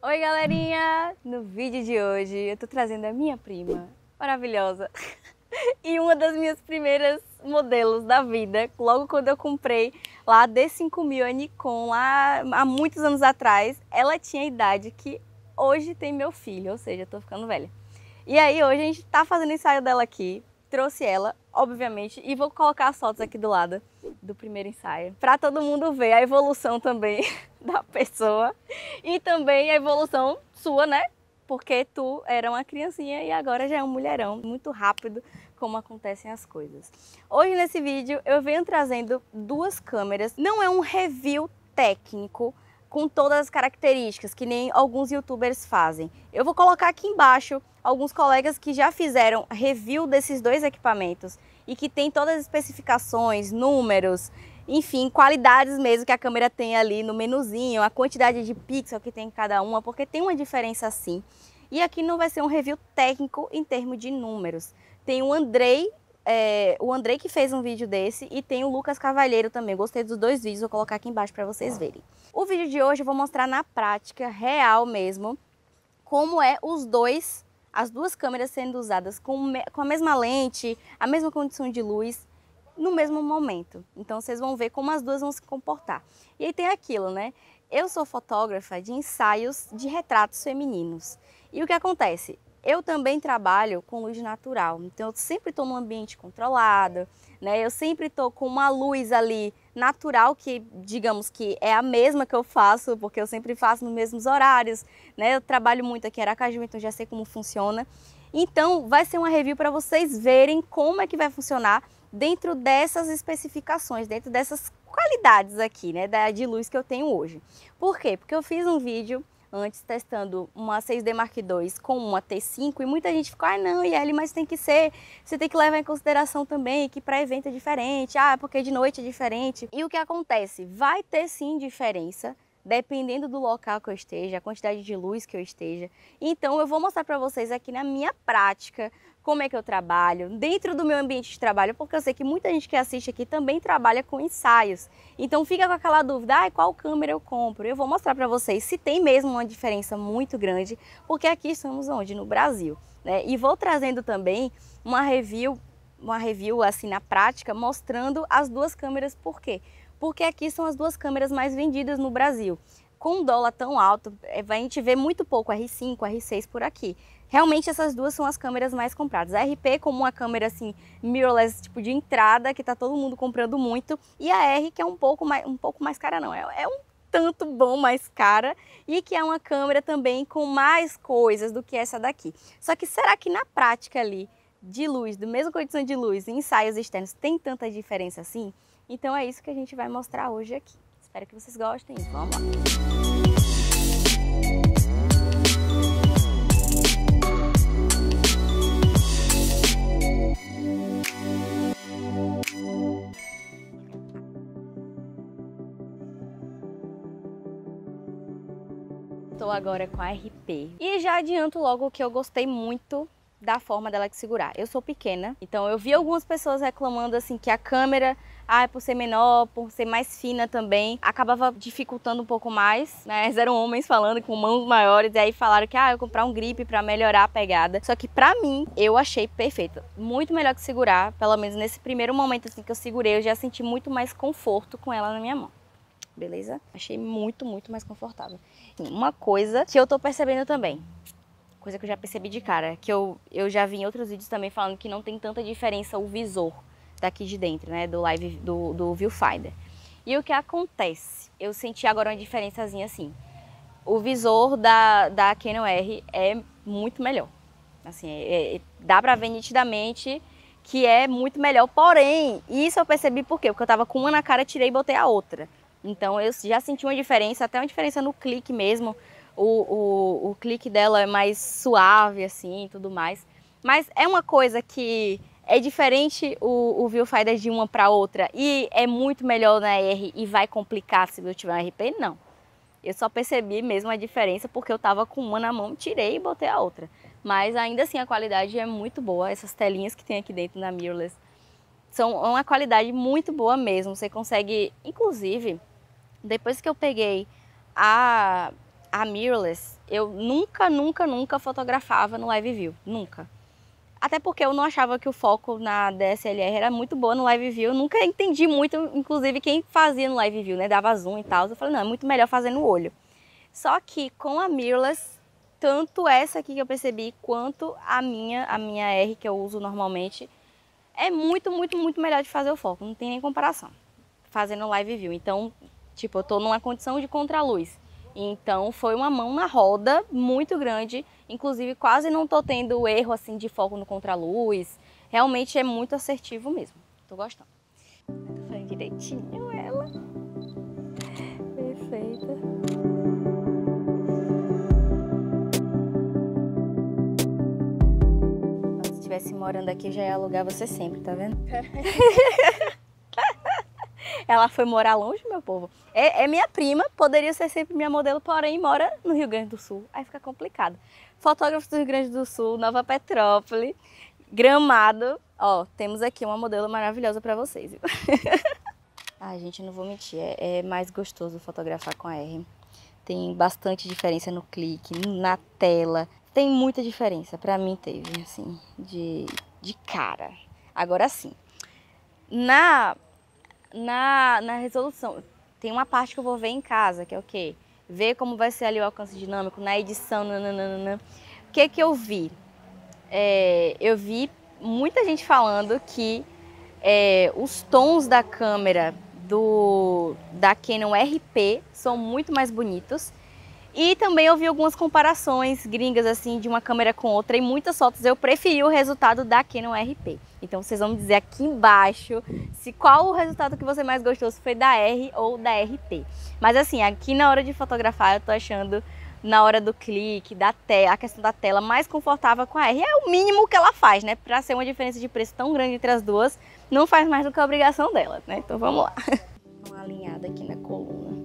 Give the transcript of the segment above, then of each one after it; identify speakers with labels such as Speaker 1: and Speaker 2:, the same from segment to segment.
Speaker 1: Oi galerinha! No vídeo de hoje eu tô trazendo a minha prima maravilhosa e uma das minhas primeiras modelos da vida, logo quando eu comprei lá a D5000, a Nikon, lá há muitos anos atrás, ela tinha a idade que hoje tem meu filho, ou seja, eu tô ficando velha. E aí hoje a gente tá fazendo ensaio dela aqui, trouxe ela, obviamente, e vou colocar as fotos aqui do lado do primeiro ensaio, para todo mundo ver a evolução também da pessoa e também a evolução sua, né? Porque tu era uma criancinha e agora já é um mulherão, muito rápido como acontecem as coisas. Hoje nesse vídeo eu venho trazendo duas câmeras, não é um review técnico com todas as características que nem alguns youtubers fazem. Eu vou colocar aqui embaixo alguns colegas que já fizeram review desses dois equipamentos e que tem todas as especificações, números, enfim, qualidades mesmo que a câmera tem ali no menuzinho, a quantidade de pixel que tem em cada uma, porque tem uma diferença sim. E aqui não vai ser um review técnico em termos de números. Tem o Andrei que fez um vídeo desse e tem o Lucas Cavalheiro também. Gostei dos dois vídeos, vou colocar aqui embaixo para vocês verem. O vídeo de hoje eu vou mostrar na prática, real mesmo, como é as duas câmeras sendo usadas com a mesma lente, a mesma condição de luz, no mesmo momento. Então vocês vão ver como as duas vão se comportar. E aí tem aquilo, né? Eu sou fotógrafa de ensaios de retratos femininos. E o que acontece? Eu também trabalho com luz natural, então eu sempre estou num ambiente controlado, né? Eu sempre estou com uma luz ali natural que, digamos que é a mesma que eu faço, porque eu sempre faço nos mesmos horários, né? Eu trabalho muito aqui em Aracaju, então já sei como funciona. Então vai ser uma review para vocês verem como é que vai funcionar dentro dessas especificações, dentro dessas qualidades aqui, né, de luz que eu tenho hoje. Por quê? Porque eu fiz um vídeo antes testando uma 6D Mark II com uma T5 e muita gente ficou, ah não, Yeli, mas tem que ser, você tem que levar em consideração também que para evento é diferente, porque de noite é diferente. E o que acontece? Vai ter sim diferença, dependendo do local que eu esteja, a quantidade de luz que eu esteja. Então eu vou mostrar para vocês aqui na minha prática como é que eu trabalho, dentro do meu ambiente de trabalho, porque eu sei que muita gente que assiste aqui também trabalha com ensaios. Então fica com aquela dúvida, qual câmera eu compro? Eu vou mostrar para vocês se tem mesmo uma diferença muito grande, porque aqui estamos onde? No Brasil, né? E vou trazendo também uma review assim na prática, mostrando as duas câmeras. Por quê? Porque aqui são as duas câmeras mais vendidas no Brasil. Com um dólar tão alto, a gente vê muito pouco R5, R6 por aqui. Realmente essas duas são as câmeras mais compradas. A RP como uma câmera assim, mirrorless, tipo de entrada, que tá todo mundo comprando muito. E a R que é um pouco mais cara não, é um tanto bom mais cara. E que é uma câmera também com mais coisas do que essa daqui. Só que será que na prática ali, de luz, da mesma condição de luz, em ensaios externos, tem tanta diferença assim? Então é isso que a gente vai mostrar hoje aqui. Espero que vocês gostem e vamos lá! Estou agora com a RP e já adianto logo que eu gostei muito da forma dela de segurar. Eu sou pequena, então eu vi algumas pessoas reclamando assim que a câmera, por ser menor, por ser mais fina também, acabava dificultando um pouco mais, né? Eram homens falando com mãos maiores e aí falaram que eu comprar um grip para melhorar a pegada. Só que pra mim, eu achei perfeita, muito melhor que segurar, pelo menos nesse primeiro momento assim que eu segurei, eu já senti muito mais conforto com ela na minha mão. Beleza? Achei muito mais confortável. Uma coisa que eu tô percebendo também, coisa que eu já percebi de cara, que eu já vi em outros vídeos também falando que não tem tanta diferença o visor daqui de dentro, né, do viewfinder. E o que acontece? Eu senti agora uma diferençazinha assim. O visor da Canon R é muito melhor. Assim, dá pra ver nitidamente que é muito melhor, porém, isso eu percebi por quê? Porque eu tava com uma na cara, tirei e botei a outra. Então eu já senti uma diferença, até uma diferença no clique mesmo. O clique dela é mais suave assim e tudo mais. Mas é uma coisa que é diferente o viewfinder de uma para outra e é muito melhor na R e vai complicar se eu tiver um RP? Não. Eu só percebi mesmo a diferença porque eu tava com uma na mão, tirei e botei a outra. Mas ainda assim a qualidade é muito boa. Essas telinhas que tem aqui dentro na mirrorless são uma qualidade muito boa mesmo. Você consegue, inclusive, depois que eu peguei a a mirrorless, eu nunca fotografava no Live View, nunca. Até porque eu não achava que o foco na DSLR era muito boa no Live View, eu nunca entendi muito, inclusive quem fazia no Live View, né, dava zoom e tal, eu falei, não, é muito melhor fazer no olho. Só que com a mirrorless, tanto essa aqui que eu percebi, quanto a minha R que eu uso normalmente, é muito melhor de fazer o foco, não tem nem comparação, fazendo Live View. Então, tipo, eu tô numa condição de contraluz. Então foi uma mão na roda muito grande, inclusive quase não tô tendo erro assim de foco no contraluz, realmente é muito assertivo mesmo, tô gostando. Tô fazendo direitinho ela, perfeita. Se estivesse morando aqui eu já ia alugar você sempre, tá vendo? Ela foi morar longe, meu povo. É minha prima, poderia ser sempre minha modelo, porém mora no Rio Grande do Sul. Aí fica complicado. Fotógrafos do Rio Grande do Sul, Nova Petrópolis, Gramado. Ó, temos aqui uma modelo maravilhosa pra vocês, viu? Ai, gente, não vou mentir, é mais gostoso fotografar com a R. Tem bastante diferença no clique, na tela. Tem muita diferença, pra mim teve, assim, de cara. Agora sim, na resolução, tem uma parte que eu vou ver em casa, que é o quê? Ver como vai ser ali o alcance dinâmico, na edição, nananana. O que eu vi? Eu vi muita gente falando que os tons da câmera da Canon RP são muito mais bonitos. E também eu vi algumas comparações gringas assim de uma câmera com outra, e muitas fotos eu preferi o resultado da Canon RP. Então vocês vão me dizer aqui embaixo qual o resultado que você mais gostou, se foi da R ou da RP. Mas assim, aqui na hora de fotografar eu tô achando, na hora do clique, a questão da tela, mais confortável com a R. É o mínimo que ela faz, né? Pra ser uma diferença de preço tão grande entre as duas, não faz mais do que a obrigação dela, né? Então vamos lá. Uma alinhada aqui na coluna.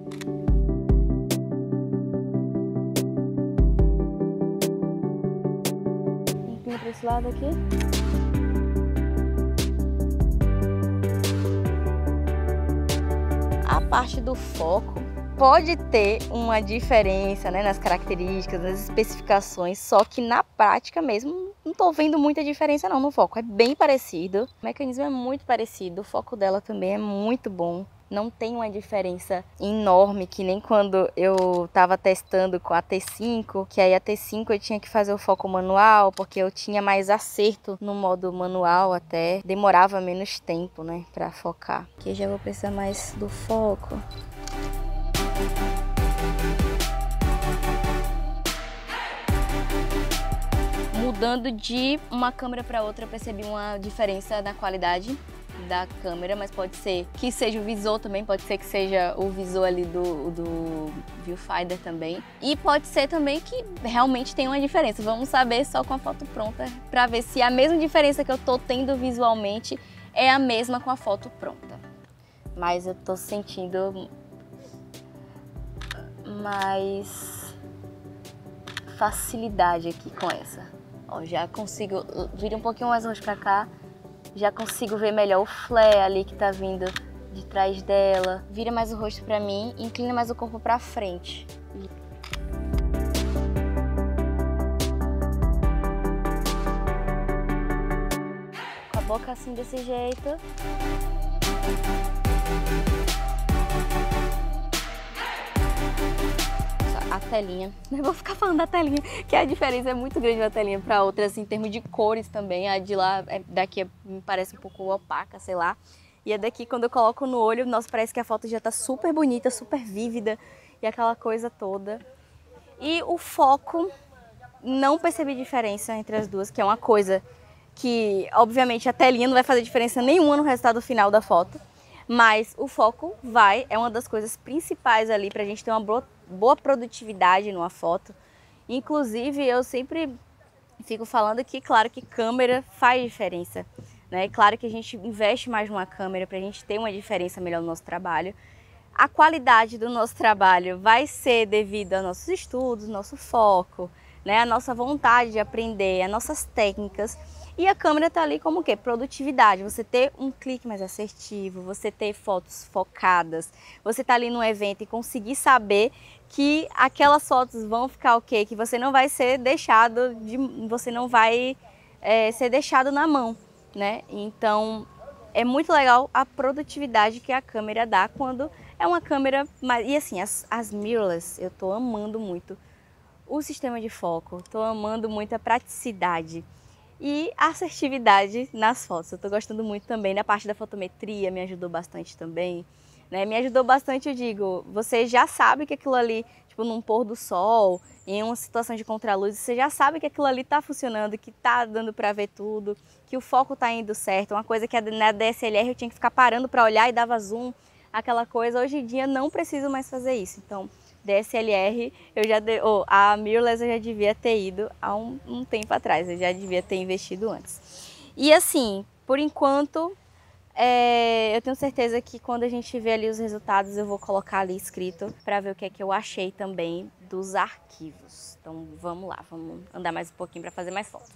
Speaker 1: Para esse lado aqui. A parte do foco pode ter uma diferença, né, nas características, nas especificações, só que na prática mesmo não tô vendo muita diferença não no foco. É bem parecido, o mecanismo é muito parecido, o foco dela também é muito bom. Não tem uma diferença enorme, que nem quando eu tava testando com a T5, que aí a T5 eu tinha que fazer o foco manual, porque eu tinha mais acerto no modo manual até, demorava menos tempo, né, pra focar. Aqui já vou precisar mais do foco. Mudando de uma câmera para outra, eu percebi uma diferença na qualidade da câmera, mas pode ser que seja o visor também, pode ser que seja o visor ali do viewfinder também. E pode ser também que realmente tem uma diferença. Vamos saber só com a foto pronta para ver se a mesma diferença que eu tô tendo visualmente é a mesma com a foto pronta. Mas eu tô sentindo mais facilidade aqui com essa. Ó, já consigo, vira um pouquinho mais longe pra cá, já consigo ver melhor o flare ali que tá vindo de trás dela. Vira mais o rosto pra mim, inclina mais o corpo pra frente. Com a boca assim desse jeito. A telinha, eu vou ficar falando da telinha, que a diferença é muito grande de uma telinha para outra, assim, em termos de cores também. A de lá, daqui me parece um pouco opaca, sei lá. E a daqui, quando eu coloco no olho, nossa, parece que a foto já tá super bonita, super vívida e aquela coisa toda. E o foco, não percebi diferença entre as duas, que é uma coisa que, obviamente, a telinha não vai fazer diferença nenhuma no resultado final da foto. Mas o foco é uma das coisas principais ali pra gente ter uma boa produtividade numa foto. Inclusive, eu sempre fico falando que, claro, que câmera faz diferença, né? Claro que a gente investe mais numa câmera pra gente ter uma diferença melhor no nosso trabalho. A qualidade do nosso trabalho vai ser devido aos nossos estudos, nosso foco, né? A nossa vontade de aprender, as nossas técnicas. E a câmera tá ali como o quê? Produtividade, você ter um clique mais assertivo, você ter fotos focadas, você tá ali no evento e conseguir saber que aquelas fotos vão ficar ok, que você não vai ser deixado, você não vai ser deixado na mão, né? Então é muito legal a produtividade que a câmera dá quando é uma câmera mais... E assim, as mirrorless, eu tô amando muito o sistema de foco, tô amando muito a praticidade e a assertividade nas fotos. Eu tô gostando muito também da parte da fotometria, me ajudou bastante também, né? Me ajudou bastante, eu digo, você já sabe que aquilo ali, tipo num pôr do sol, em uma situação de contraluz, você já sabe que aquilo ali tá funcionando, que tá dando para ver tudo, que o foco tá indo certo. Uma coisa que na DSLR eu tinha que ficar parando para olhar e dava zoom, aquela coisa, hoje em dia não preciso mais fazer isso. Então, DSLR, a mirrorless eu já devia ter ido há um tempo atrás, eu já devia ter investido antes. E assim, por enquanto, eu tenho certeza que quando a gente vê ali os resultados, eu vou colocar ali escrito para ver o que é que eu achei também dos arquivos. Então vamos lá, vamos andar mais um pouquinho para fazer mais foto.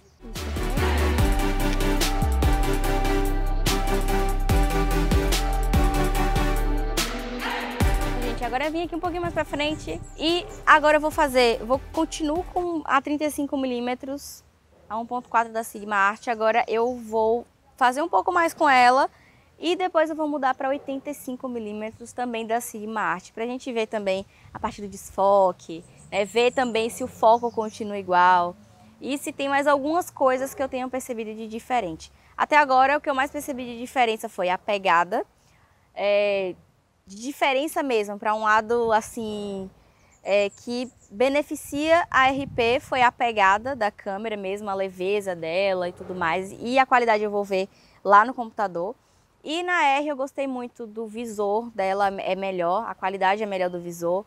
Speaker 1: Agora eu vim aqui um pouquinho mais pra frente e agora eu continuo com a 35mm, a 1.4 da Sigma Art, agora eu vou fazer um pouco mais com ela e depois eu vou mudar para 85mm também da Sigma Art, pra gente ver também a parte do desfoque, né, ver também se o foco continua igual e se tem mais algumas coisas que eu tenho percebido de diferente. Até agora o que eu mais percebi de diferença foi a pegada, de diferença mesmo, para um lado assim, que beneficia a RP foi a pegada da câmera mesmo, a leveza dela e tudo mais, e a qualidade eu vou ver lá no computador. E na R eu gostei muito do visor dela, é melhor, a qualidade é melhor do visor.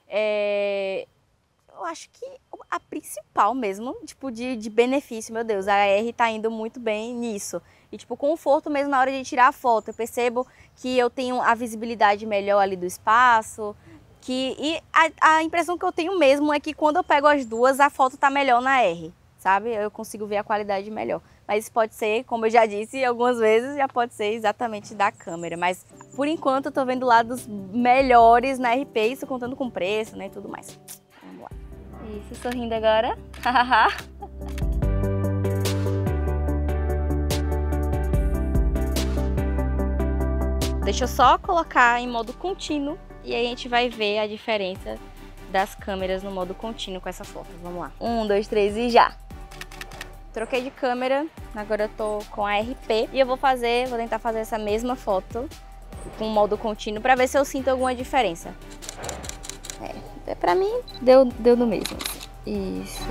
Speaker 1: Eu acho que a principal mesmo, tipo, de benefício, meu Deus, a R tá indo muito bem nisso. E tipo, conforto mesmo na hora de tirar a foto, eu percebo que eu tenho a visibilidade melhor ali do espaço, e a impressão que eu tenho mesmo é que quando eu pego as duas, a foto tá melhor na R, sabe? Eu consigo ver a qualidade melhor. Mas pode ser, como eu já disse algumas vezes, já pode ser exatamente da câmera. Mas por enquanto eu tô vendo lados melhores na RP, isso contando com preço, né, e tudo mais. Vamos lá. Isso, sorrindo agora. Deixa eu só colocar em modo contínuo e aí a gente vai ver a diferença das câmeras no modo contínuo com essa foto. Vamos lá. 1, 2, 3 e já! Troquei de câmera, agora eu tô com a RP e eu vou tentar fazer essa mesma foto com modo contínuo para ver se eu sinto alguma diferença. Pra mim deu no mesmo. Isso.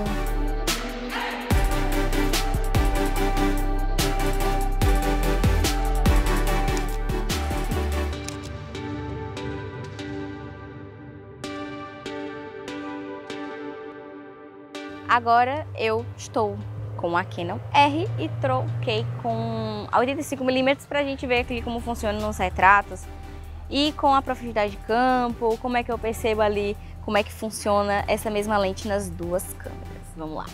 Speaker 1: Agora eu estou com a Canon R e troquei com a 85mm pra gente ver aqui como funciona nos retratos e com a profundidade de campo, como é que eu percebo ali, como é que funciona essa mesma lente nas duas câmeras. Vamos lá.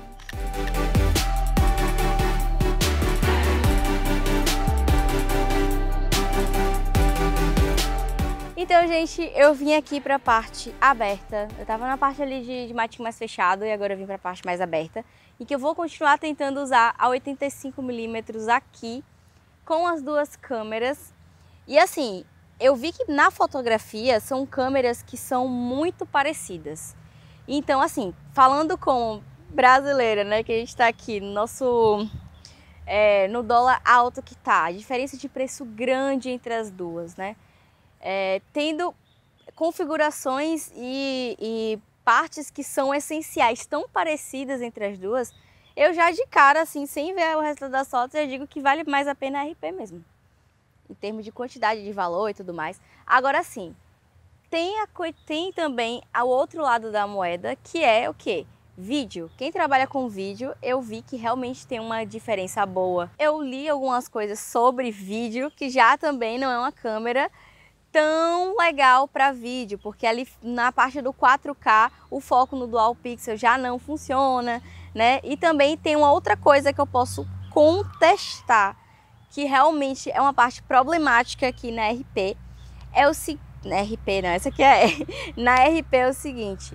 Speaker 1: Então, gente, eu vim aqui para a parte aberta. Eu tava na parte ali de matinho mais fechado e agora eu vim para a parte mais aberta. E que eu vou continuar tentando usar a 85mm aqui com as duas câmeras. E assim, eu vi que na fotografia são câmeras que são muito parecidas. Então, assim, falando como brasileira, né, que a gente tá aqui no nosso... no dólar alto que tá, a diferença de preço grande entre as duas, né? Tendo configurações e partes que são essenciais, tão parecidas entre as duas, eu já de cara, assim, sem ver o resto das fotos, eu digo que vale mais a pena a RP mesmo, em termos de quantidade de valor e tudo mais. Agora sim, tem também o outro lado da moeda, que é o quê? Vídeo. Quem trabalha com vídeo, eu vi que realmente tem uma diferença boa. Eu li algumas coisas sobre vídeo, que já também não é uma câmera tão legal para vídeo, porque ali na parte do 4K o foco no Dual Pixel já não funciona, né? E também tem uma outra coisa que eu posso contestar que realmente é uma parte problemática aqui na RP, é o seguinte, na RP não, essa aqui é na RP é o seguinte,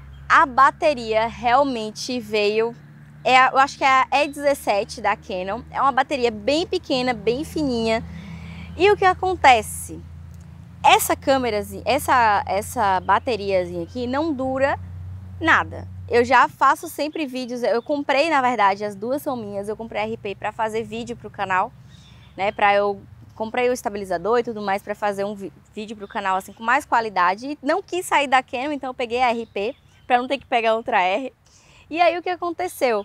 Speaker 1: a bateria realmente veio, eu acho que é a E17 da Canon, é uma bateria bem pequena, bem fininha, e o que acontece? Essa câmerazinha, essa bateriazinha aqui não dura nada. Eu já faço sempre vídeos, eu comprei na verdade, as duas são minhas, eu comprei a RP para fazer vídeo para o canal, né, comprei o estabilizador e tudo mais para fazer um vídeo para o canal assim com mais qualidade. E não quis sair da Canon, então eu peguei a RP para não ter que pegar outra R. E aí o que aconteceu?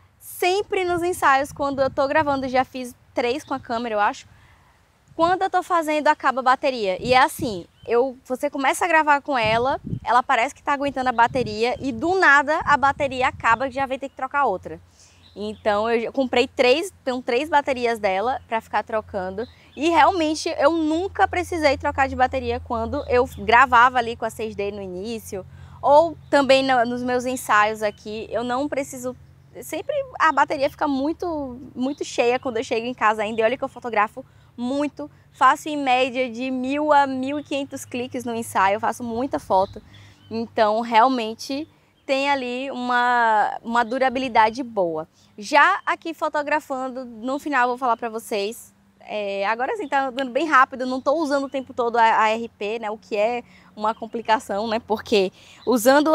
Speaker 1: Sempre nos ensaios, quando eu tô gravando, já fiz 3 com a câmera, eu acho. Quando eu tô fazendo, acaba a bateria. E é assim, você começa a gravar com ela, ela parece que tá aguentando a bateria e do nada a bateria acaba e já vai ter que trocar outra. Então eu comprei 3, tenho 3 baterias dela para ficar trocando e realmente eu nunca precisei trocar de bateria quando eu gravava ali com a 6D no início ou também nos meus ensaios aqui, eu não preciso, sempre a bateria fica muito cheia quando eu chego em casa ainda. E olha que eu fotografo muito, faço em média de 1.000 a 1.500 cliques no ensaio, eu faço muita foto, então realmente tem ali uma durabilidade boa. Já aqui fotografando, no final eu vou falar para vocês, agora sim tá andando bem rápido, não estou usando o tempo todo a RP, né, o que é uma complicação, né, porque usando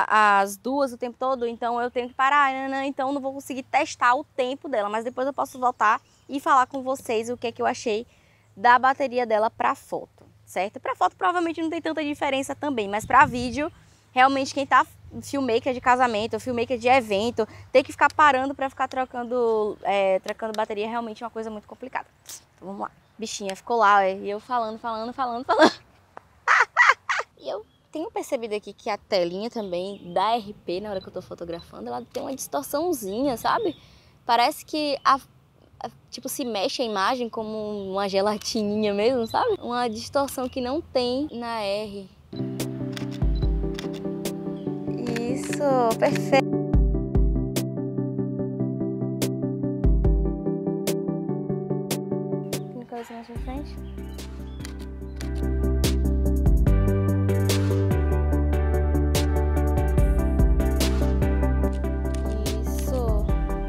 Speaker 1: as duas o tempo todo, então eu tenho que parar, então não vou conseguir testar o tempo dela, mas depois eu posso voltar e falar com vocês o que é que eu achei da bateria dela para foto, certo? Para foto provavelmente não tem tanta diferença também, mas para vídeo, realmente quem tá filmmaker de casamento, filmmaker de evento, ter que ficar parando para ficar trocando bateria é realmente uma coisa muito complicada. Então vamos lá. Bichinha ficou lá, e eu falando. E eu tenho percebido aqui que a telinha também da RP, na hora que eu tô fotografando, ela tem uma distorçãozinha, sabe? Parece que tipo, se mexe a imagem como uma gelatininha mesmo, sabe? Uma distorção que não tem na R. Isso, perfeito. Uma coisinha mais pra frente. Isso.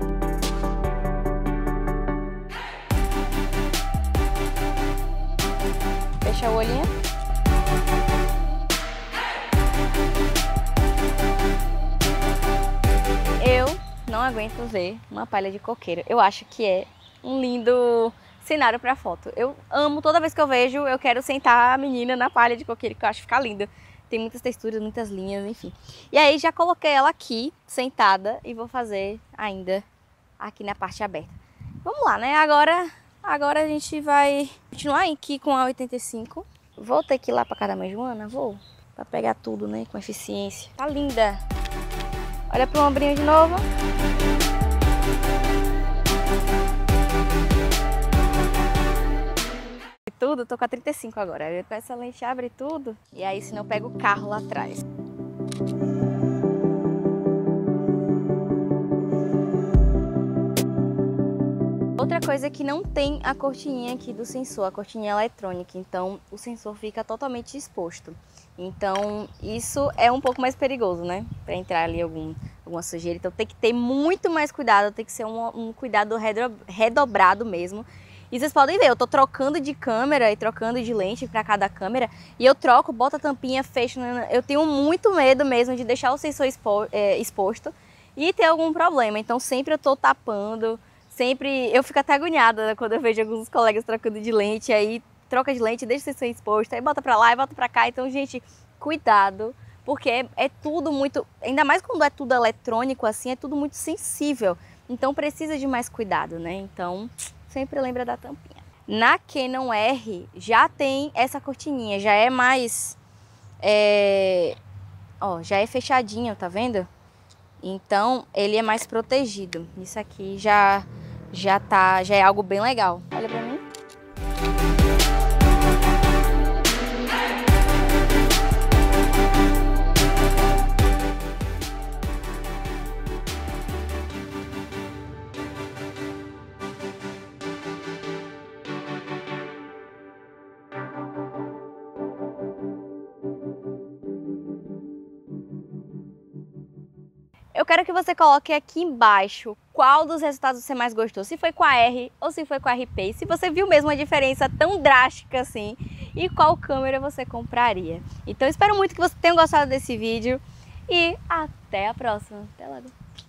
Speaker 1: Fecha o olhinho. Eu não aguento ver uma palha de coqueiro. Eu acho que é um lindo cenário para foto. Eu amo, toda vez que eu vejo, eu quero sentar a menina na palha de coqueiro, que eu acho que fica linda. Tem muitas texturas, muitas linhas, enfim. E aí já coloquei ela aqui, sentada, e vou fazer ainda aqui na parte aberta. Vamos lá, né? Agora a gente vai continuar aqui com a 85. Vou ter que ir lá para casa da mãe Joana? Vou. Para pegar tudo, né? Com eficiência. Tá linda. Olha pro ombrinho de novo. Tudo, tô com a 35 agora. Eu com essa lente abre tudo. E aí, senão eu pego o carro lá atrás. Outra coisa é que não tem a cortininha aqui do sensor, a cortininha eletrônica, então o sensor fica totalmente exposto. Então isso é um pouco mais perigoso, né? Para entrar ali alguma sujeira, então tem que ter muito mais cuidado, tem que ser um cuidado redobrado mesmo. E vocês podem ver, eu tô trocando de câmera e trocando de lente para cada câmera, e eu troco, boto a tampinha, fecho, eu tenho muito medo mesmo de deixar o sensor exposto e ter algum problema, então sempre eu tô tapando. Sempre, eu fico até agoniada quando eu vejo alguns colegas trocando de lente, aí troca de lente, deixa o sensor exposto, aí bota pra lá e bota pra cá. Então, gente, cuidado, porque é tudo muito, ainda mais quando é tudo eletrônico assim, é tudo muito sensível. Então precisa de mais cuidado, né? Então, sempre lembra da tampinha. Na Canon R já tem essa cortininha, já é mais, ó, já é fechadinho, tá vendo? Então, ele é mais protegido. Isso aqui já é algo bem legal. Olha pra mim. Eu quero que você coloque aqui embaixo qual dos resultados você mais gostou, se foi com a R ou se foi com a RP, se você viu mesmo a diferença tão drástica assim e qual câmera você compraria. Então espero muito que você tenha gostado desse vídeo e até a próxima. Até logo!